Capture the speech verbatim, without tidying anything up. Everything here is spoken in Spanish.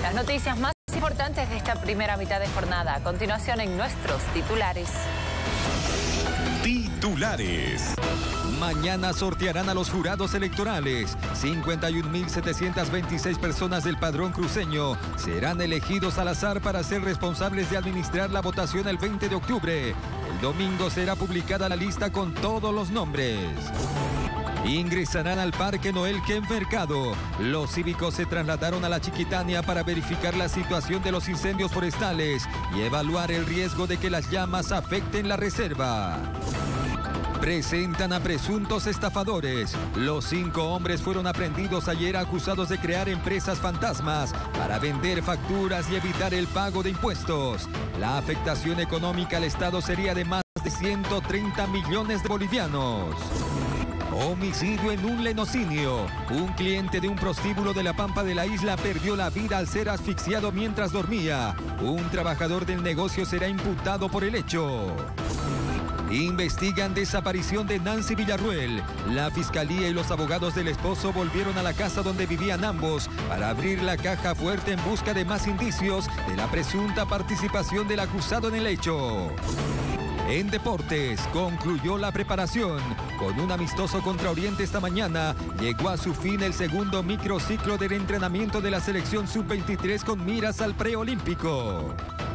Las noticias más importantes de esta primera mitad de jornada. A continuación en nuestros titulares. Titulares. Mañana sortearán a los jurados electorales. cincuenta y un mil setecientas veintiséis personas del padrón cruceño serán elegidos al azar para ser responsables de administrar la votación el veinte de octubre. El domingo será publicada la lista con todos los nombres. Ingresarán al Parque Noel Ken Mercado. Los cívicos se trasladaron a la Chiquitania para verificar la situación de los incendios forestales y evaluar el riesgo de que las llamas afecten la reserva. Presentan a presuntos estafadores. Los cinco hombres fueron aprehendidos ayer acusados de crear empresas fantasmas para vender facturas y evitar el pago de impuestos. La afectación económica al Estado sería de más de ciento treinta millones de bolivianos. Homicidio en un lenocinio. Un cliente de un prostíbulo de la Pampa de la Isla perdió la vida al ser asfixiado mientras dormía. Un trabajador del negocio será imputado por el hecho. Investigan desaparición de Nancy Villarruel. La fiscalía y los abogados del esposo volvieron a la casa donde vivían ambos para abrir la caja fuerte en busca de más indicios de la presunta participación del acusado en el hecho. En deportes, concluyó la preparación. Con un amistoso contra Oriente esta mañana, llegó a su fin el segundo microciclo del entrenamiento de la selección sub veintitrés con miras al preolímpico.